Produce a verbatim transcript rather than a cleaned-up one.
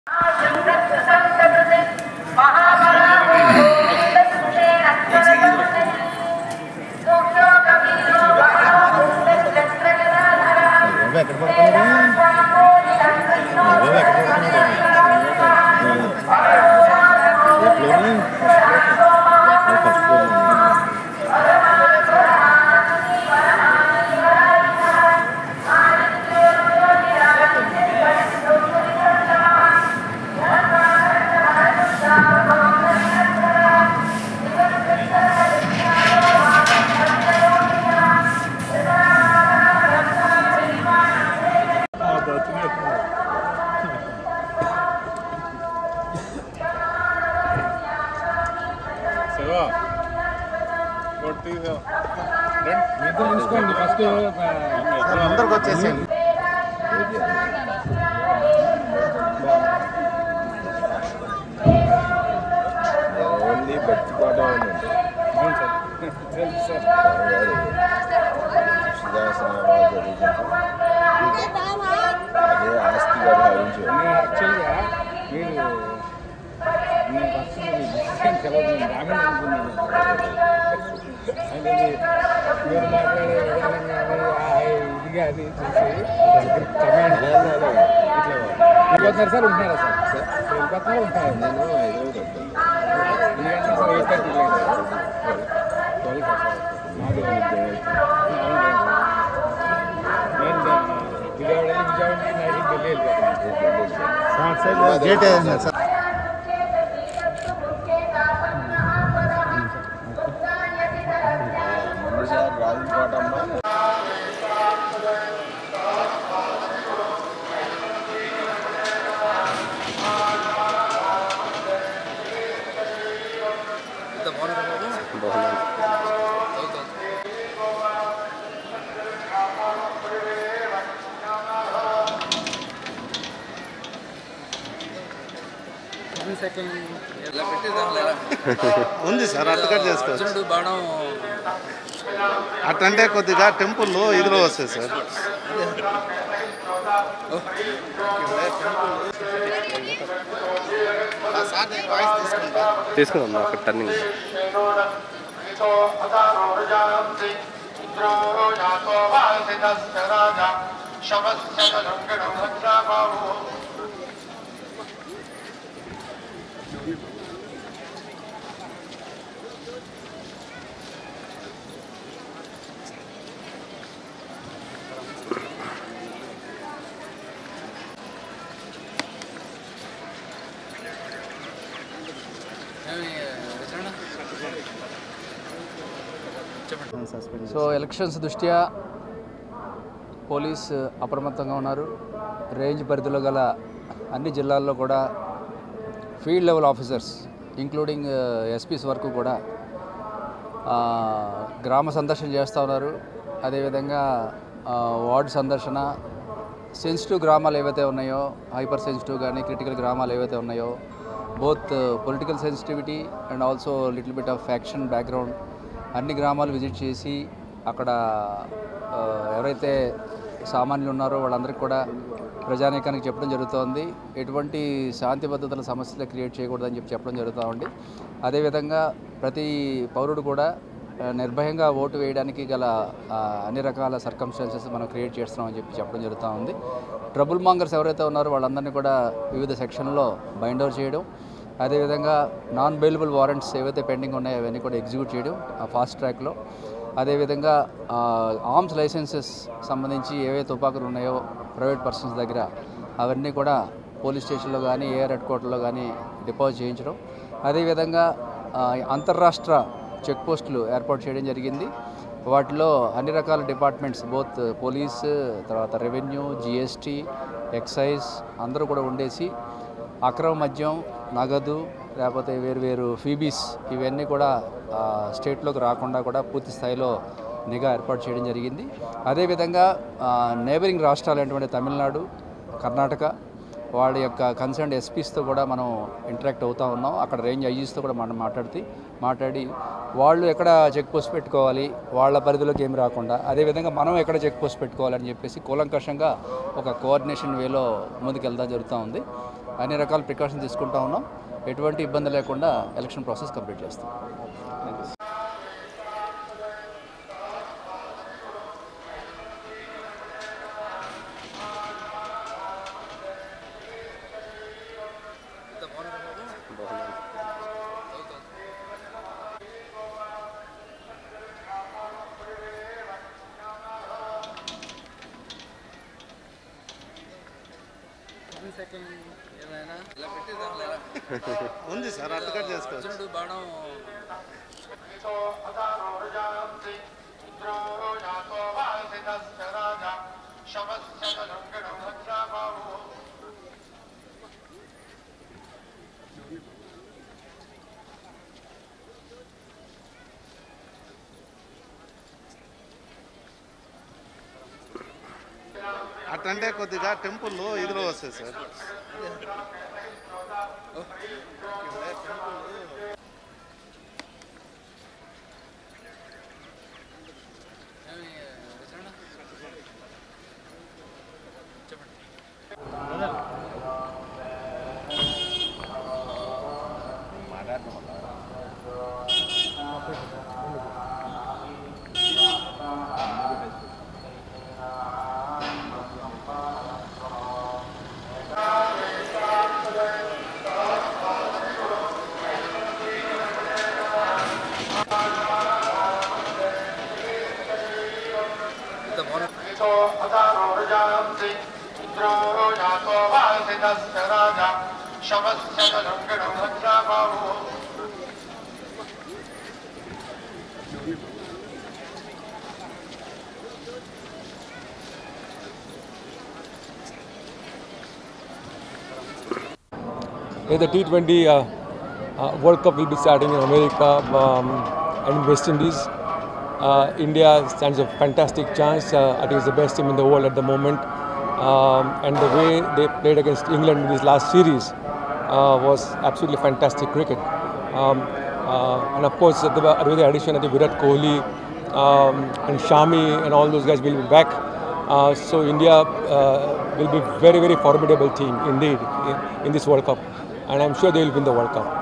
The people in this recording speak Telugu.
అందరికి వచ్చేసేయండి. ఓన్లీ బచ్చిపాట అదే ఆస్తిగా భావించారు. యాక్చువల్గా మీరు నేను ఫస్ట్ తెలవదు రామని అనుకున్నాను. అంటే మీరు మాట్లాడే విధానం కానీ ఇది కానీ చూసి కమాండ్ వెళ్ళిపోతున్నారు సార్. ఉంటున్నారా సార్? వెళ్ళిపోతున్నారు ఉంటారు. నేను ఐదు ఎందుకంటే సార్ ఎయిట్ థర్టీ లేదు ట్వెల్వ్ సార్. నాది నేను విజయవాడ విజయవాడ నైట్కి ఢిల్లీ వెళ్ళిపోతాను. Gate sir. రాజుకోటమ్మ ఉంది సార్. అట్టుకట్ చేసుకోవచ్చు. బాణం అట్టంటే కొద్దిగా టెంపుల్లో ఇదిలో వస్తాయి సార్. తీసుకుందాం అక్కడ టర్నింగ్. సో ఎలక్షన్స్ దృష్ట్యా పోలీస్ అప్రమత్తంగా ఉన్నారు. రేంజ్ పరిధిలో గల అన్ని జిల్లాల్లో కూడా field level officers including SPs వరకు కూడా గ్రామ సందర్శన చేస్తూ ఉన్నారు. అదేవిధంగా వార్డు సందర్శన, సెన్సిటివ్ గ్రామాలు ఏవైతే ఉన్నాయో, హైపర్ సెన్సిటివ్ కానీ క్రిటికల్ గ్రామాలు ఏవైతే ఉన్నాయో, both political sensitivity and also little bit of faction background అన్ని గ్రామాలు విజిట్ చేసి అక్కడ ఎవరైతే సామాన్యులు ఉన్నారో వాళ్ళందరికీ కూడా ప్రజానీకానికి చెప్పడం జరుగుతోంది. ఎటువంటి శాంతి భద్రతల సమస్యలు క్రియేట్ చేయకూడదని చెప్పి చెప్పడం జరుగుతూ ఉంది. అదేవిధంగా ప్రతి పౌరుడు కూడా నిర్భయంగా ఓటు వేయడానికి గల అన్ని రకాల సర్కమ్స్టాన్సెస్ మనం క్రియేట్ చేస్తున్నామని చెప్పి చెప్పడం జరుగుతూ ఉంది. ట్రబుల్ మాంగర్స్ ఎవరైతే ఉన్నారో వాళ్ళందరినీ కూడా వివిధ సెక్షన్లో బైండ్ ఓవర్ చేయడం, అదేవిధంగా నాన్ బెయిలబుల్ వారెంట్స్ ఏవైతే పెండింగ్ ఉన్నాయో అవన్నీ కూడా ఎగ్జిక్యూట్ చేయడం ఫాస్ట్ ట్రాక్లో. అదేవిధంగా ఆర్మ్స్ లైసెన్సెస్ సంబంధించి ఏవైతే తుపాకులు ఉన్నాయో ప్రైవేట్ పర్సన్స్ దగ్గర అవన్నీ కూడా పోలీస్ స్టేషన్లో కానీ ఏఆర్ హెడ్ క్వార్టర్లో కానీ డిపాజిట్ చేయించడం. అదేవిధంగా అంతర్రాష్ట్ర చెక్ పోస్టులు ఏర్పాటు చేయడం జరిగింది. వాటిలో అన్ని రకాల డిపార్ట్మెంట్స్ బోత్ పోలీస్, తర్వాత రెవెన్యూ, జిఎస్టీ, ఎక్సైజ్ అందరూ కూడా ఉండేసి అక్రమ మద్యం, నగదు, లేకపోతే వేరు వేరు ఫీబీస్ ఇవన్నీ కూడా స్టేట్లోకి రాకుండా కూడా పూర్తి స్థాయిలో నిఘా ఏర్పాటు చేయడం జరిగింది. అదేవిధంగా నేబరింగ్ రాష్ట్రాలైనటువంటి తమిళనాడు, కర్ణాటక వాళ్ళ యొక్క కన్సర్న్డ్ ఎస్పీస్తో కూడా మనం ఇంటరాక్ట్ అవుతూ ఉన్నాం. అక్కడ రేంజ్ ఐజీస్తో కూడా మనం మాట్లాడి మాట్లాడి వాళ్ళు ఎక్కడ చెక్ పోస్ట్ పెట్టుకోవాలి, వాళ్ళ పరిధిలోకి ఏమి రాకుండా, అదేవిధంగా మనం ఎక్కడ చెక్ పోస్ట్ పెట్టుకోవాలని చెప్పేసి కూలంకషంగా ఒక కోఆర్డినేషన్ వేలో ముందుకు వెళ్తా జరుగుతూ ఉంది. అన్ని రకాల ప్రికాషన్స్ తీసుకుంటా ఉన్నాం. ఎటువంటి ఇబ్బంది లేకుండా ఎలక్షన్ ప్రాసెస్ కంప్లీట్ చేస్తాం. ఉంది సార్, అర్థకట్ చేసుకోవచ్చు. బాణం అటంటే కొద్దిగా టెంపుల్లో ఇదిలో వస్తాయి sir. The T twenty uh, uh, World Cup will be starting in America um, and West Indies. Uh, India stands a fantastic chance. Uh, I think it's the best team in the world at the moment. Um, and the way they played against England in this last series uh, was absolutely fantastic cricket. Um, uh, and of course, the, with the addition of the Virat Kohli um, and Shami and all those guys will be back. Uh, so India uh, will be very, very formidable team indeed in, in this World Cup. And I'm sure they will win the World Cup.